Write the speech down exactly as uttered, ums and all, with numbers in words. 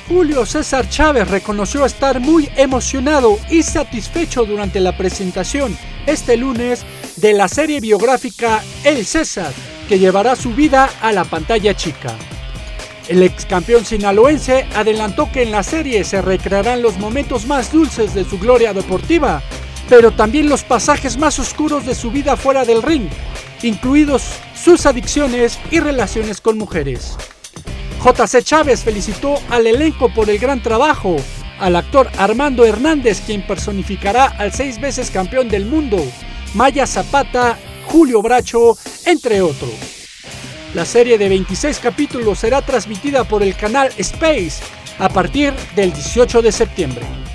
Julio César Chávez reconoció estar muy emocionado y satisfecho durante la presentación este lunes de la serie biográfica El César, que llevará su vida a la pantalla chica. El ex campeón sinaloense adelantó que en la serie se recrearán los momentos más dulces de su gloria deportiva, pero también los pasajes más oscuros de su vida fuera del ring, incluidos sus adicciones y relaciones con mujeres. J C Chávez felicitó al elenco por el gran trabajo, al actor Armando Hernández, quien personificará al seis veces campeón del mundo, Maya Zapata, Julio Bracho, entre otros. La serie de veintiséis capítulos será transmitida por el canal Space a partir del dieciocho de septiembre.